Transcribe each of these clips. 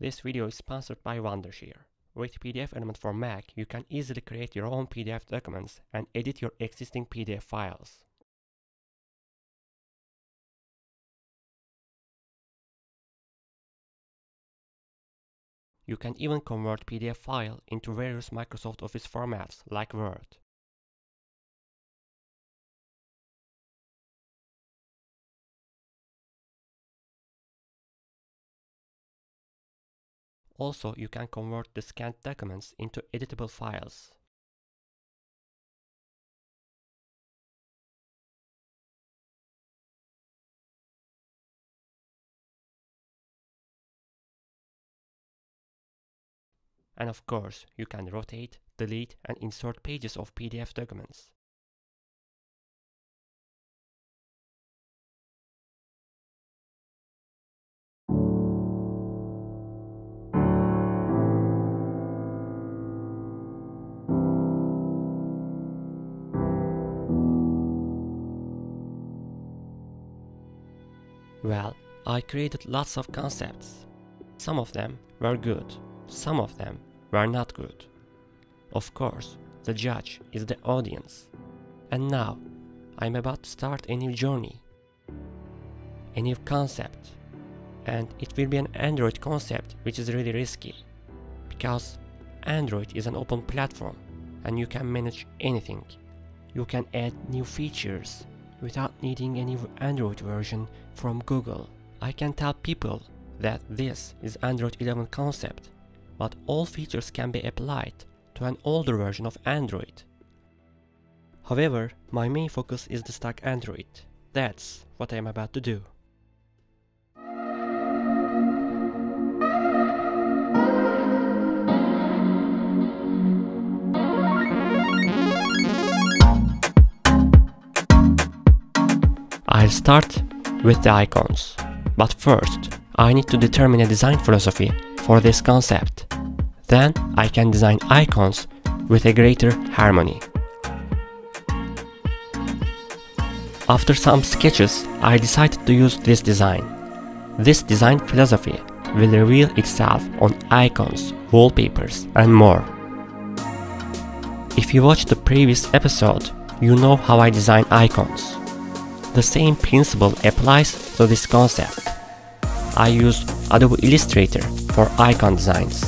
This video is sponsored by Wondershare. With PDF Element for Mac, you can easily create your own PDF documents and edit your existing PDF files. You can even convert PDF file into various Microsoft Office formats like Word. Also, you can convert the scanned documents into editable files. And of course, you can rotate, delete, and insert pages of PDF documents. Well, I created lots of concepts. Some of them were good, some of them were not good. Of course, the judge is the audience. And now, I'm about to start a new journey, a new concept. And it will be an Android concept, which is really risky, because Android is an open platform and you can manage anything. You can add new features without needing any Android version from Google. I can tell people that this is Android 11 concept, but all features can be applied to an older version of Android. However, my main focus is the stock Android. That's what I'm about to do. I'll start with the icons, but first I need to determine a design philosophy for this concept. Then I can design icons with a greater harmony. After some sketches, I decided to use this design. This design philosophy will reveal itself on icons, wallpapers, and more. If you watched the previous episode, you know how I design icons. The same principle applies to this concept. I use Adobe Illustrator for icon designs.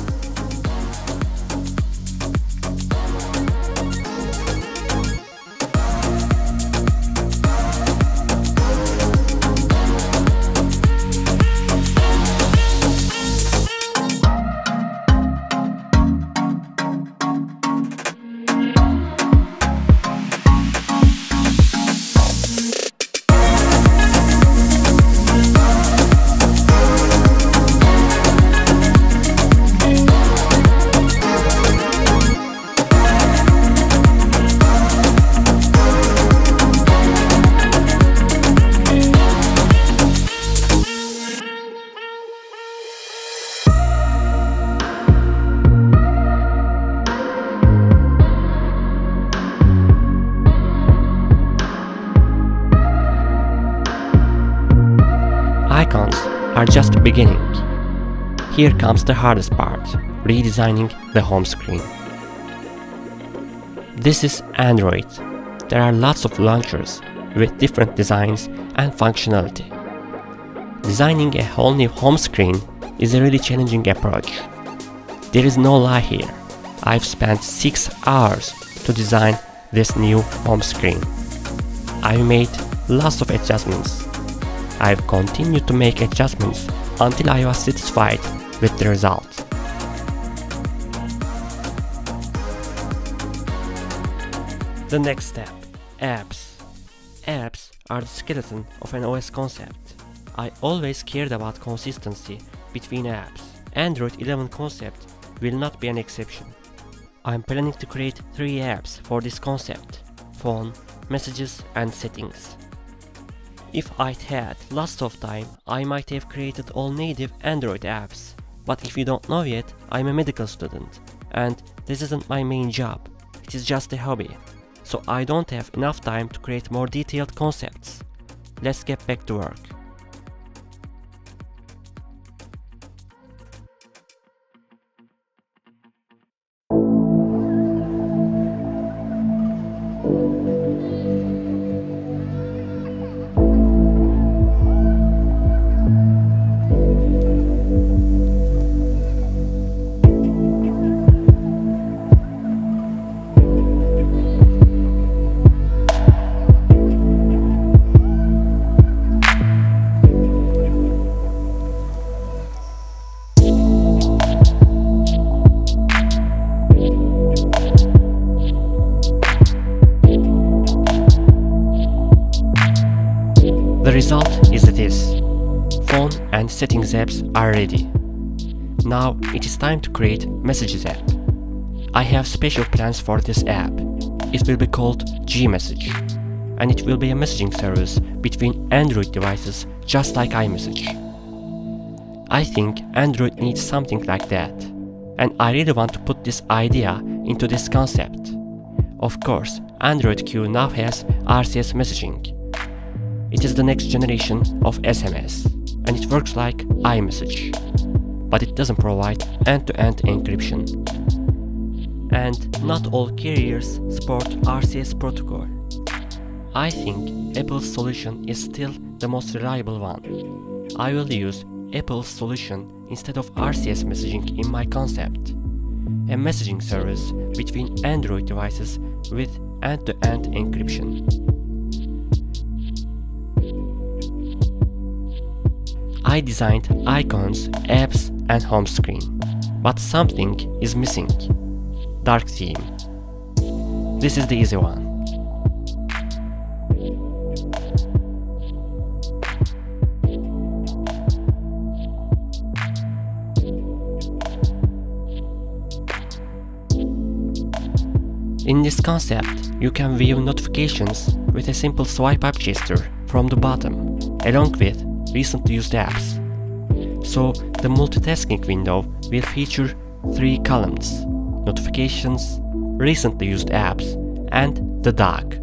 Icons are just the beginning. Here comes the hardest part, redesigning the home screen. This is Android. There are lots of launchers with different designs and functionality. Designing a whole new home screen is a really challenging approach. There is no lie here. I've spent 6 hours to design this new home screen. I've made lots of adjustments. I've continued to make adjustments until I was satisfied with the result. The next step, apps. Apps are the skeleton of an OS concept. I always cared about consistency between apps. Android 11 concept will not be an exception. I'm planning to create 3 apps for this concept: phone, messages, and settings. If I'd had lots of time, I might have created all native Android apps. But if you don't know yet, I'm a medical student, and this isn't my main job, it is just a hobby. So I don't have enough time to create more detailed concepts. Let's get back to work. Meetings apps are ready. Now it is time to create Messages app. I have special plans for this app. It will be called Gmessage, and it will be a messaging service between Android devices just like iMessage. I think Android needs something like that, and I really want to put this idea into this concept. Of course, Android Q now has RCS messaging. It is the next generation of SMS, and it works like iMessage, but it doesn't provide end-to-end encryption. And not all carriers support RCS protocol. I think Apple's solution is still the most reliable one. I will use Apple's solution instead of RCS messaging in my concept. A messaging service between Android devices with end-to-end encryption. I designed icons, apps, and home screen, but something is missing. Dark theme. This is the easy one. In this concept, you can view notifications with a simple swipe up gesture from the bottom, along with recently used apps. So the multitasking window will feature 3 columns: notifications, recently used apps, and the dock.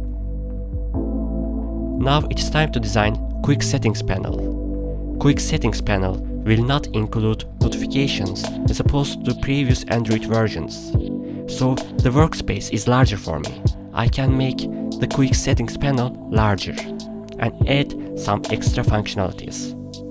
Now it's time to design Quick Settings panel. Quick Settings panel will not include notifications as opposed to previous Android versions. So the workspace is larger for me. I can make the Quick Settings panel larger and add some extra functionalities.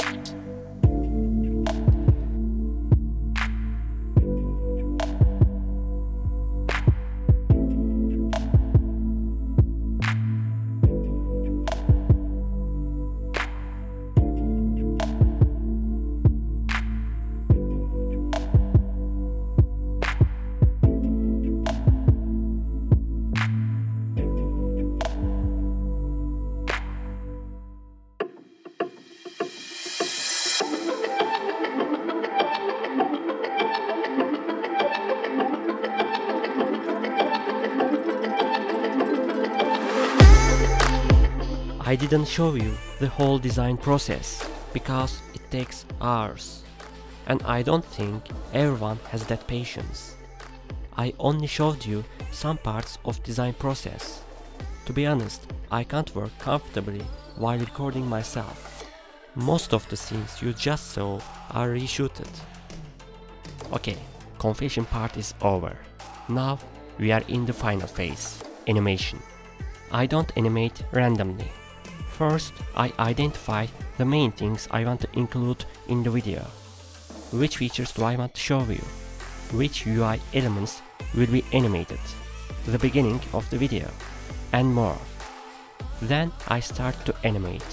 I didn't show you the whole design process because it takes hours, and I don't think everyone has that patience. I only showed you some parts of design process. To be honest, I can't work comfortably while recording myself. Most of the scenes you just saw are reshooted. Okay, confession part is over. Now we are in the final phase, animation. I don't animate randomly. First, I identify the main things I want to include in the video. Which features do I want to show you? Which UI elements will be animated? The beginning of the video, and more. Then I start to animate.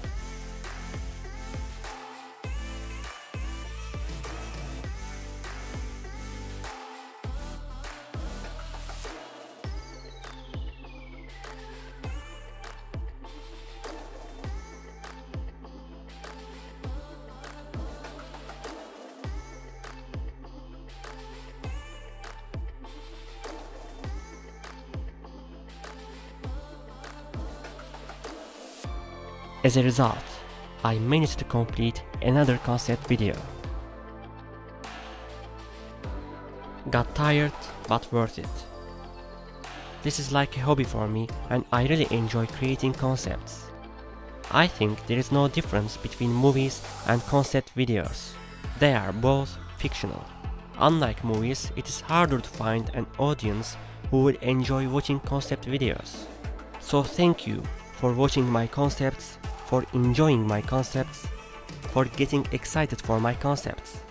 As a result, I managed to complete another concept video. Got tired, but worth it. This is like a hobby for me, and I really enjoy creating concepts. I think there is no difference between movies and concept videos. They are both fictional. Unlike movies, it is harder to find an audience who will enjoy watching concept videos. So thank you for watching my concepts, for enjoying my concepts, for getting excited for my concepts.